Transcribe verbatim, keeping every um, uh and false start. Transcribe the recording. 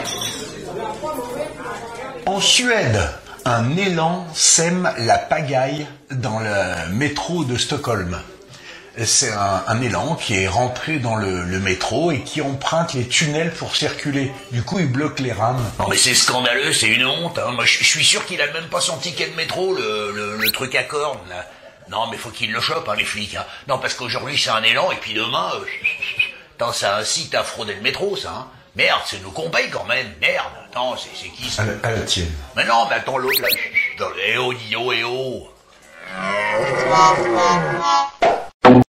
En Suède, un élan sème la pagaille dans le métro de Stockholm. C'est un, un élan qui est rentré dans le, le métro et qui emprunte les tunnels pour circuler. Du coup, il bloque les rames. Non mais c'est scandaleux, c'est une honte. Hein. Moi, je suis sûr qu'il a même pas son ticket de métro, le, le, le truc à cornes. Là. Non, mais faut qu'il le chope, hein, les flics. Hein. Non, parce qu'aujourd'hui c'est un élan et puis demain, euh, attends, ça incite à frauder le métro, ça. Hein. Merde, c'est nous qu'on paye quand même. Merde. Attends, c'est, c'est qui ça? À la, à la tienne. Mais non, mais attends l'autre là. Dans le... Eh oh, dis oh, eh oh.